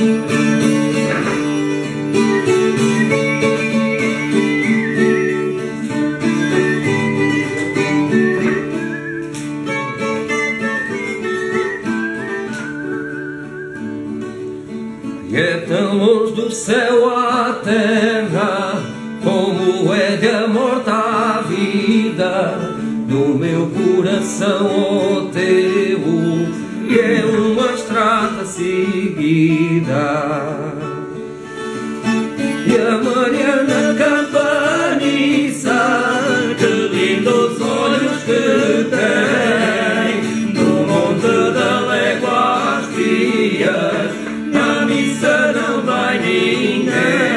É tão longe do céu à terra, como é de a morte à vida, do meu coração ao teu, que é uma estrada seguida. E a Mariana Campaniça, que lindos olhos que tem, no monte da légua às vias, a missa não vai ninguém,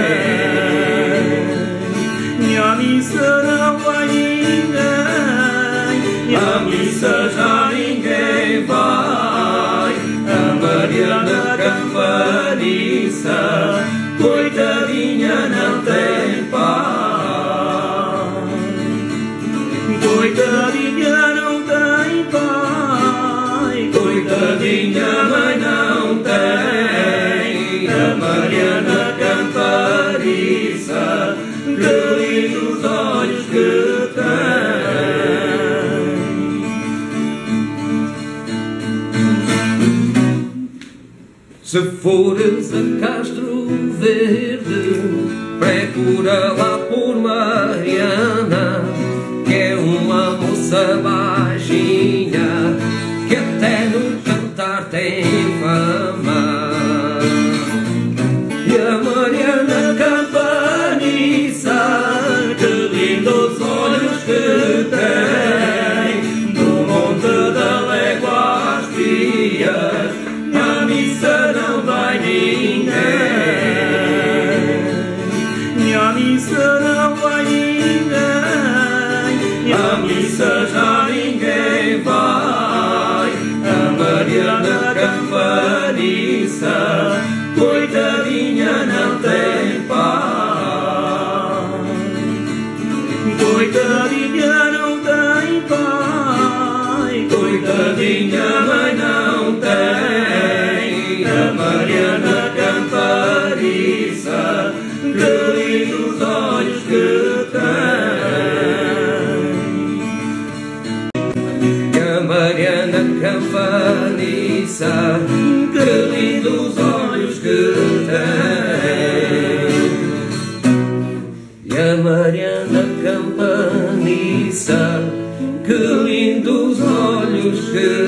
a missa não vai ninguém, a missa já ninguém vai. A Mariana Campaniça, coitadinha, não tem pai, coitadinha não tem pai, coitadinha mãe não tem. A Mariana Campaniça, que lindos olhos que tem. Se fores a Castro Verde, procura lá por Mariana, que é uma moça baixinha, que até no cantar tem fama. E a Mariana Campaniça, que lindos olhos que tem, no monte da légua às vias, a missa não vai ninguém, a missa não vai ninguém, a missa já ninguém vai. A Mariana Campaniça, coitadinha não tem pai, coitadinha não tem pai, coitadinha mãe não tem. A Mariana Campaniça, que lindos olhos que tem. A Mariana Campaniça, que lindos olhos que tem. E a Mariana Campaniça, que lindos olhos que